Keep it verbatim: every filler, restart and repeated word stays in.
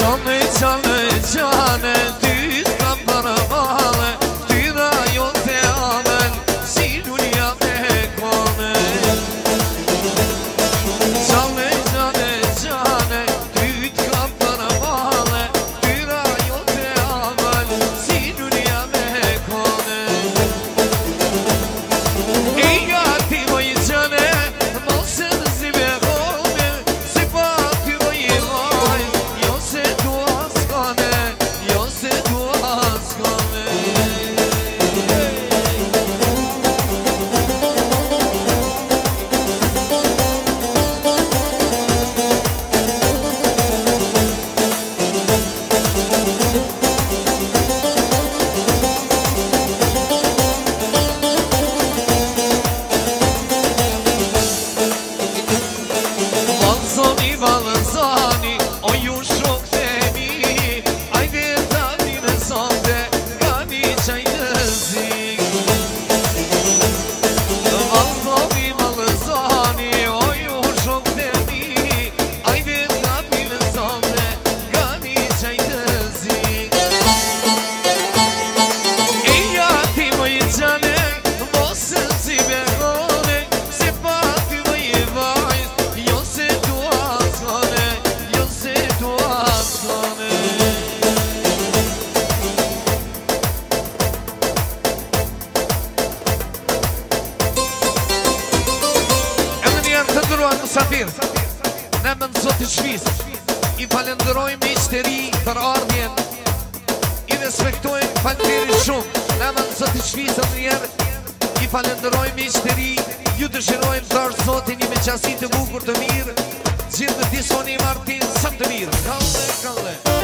Canı canı canı düz kapara bağlı Düra yol teamen Silunya mekane Canı canı canı düz kapara bağlı Düra yol teamen Silunya mekane Ey yati vay canı Malsın zibe kone Sipati vay vay Yose duaskane Yose duaskane Valzoni valzani O jushok temi Ajde tani në sonde Gani qaj në zik Valzoni valzani O jushok temi Ajde tani në sonde Gani qaj në zik Eja ti moj gjane Mosën si behone Se pati moj vajz Jo se duaskane Jo se duaskane Edhe njerë të ndëruar musafir Ne më në zotë shvis I falenderojmë i qëtëri për ardhjen I respektojmë falenderit shumë Ne më në zotë shvis edhe njerë I falenderojmë i qëtëri Ju dëshirojmë të arë zotin I me qasi të bukur të mirë Gjithë të disoni martin sëm të mirë Kalle, kalle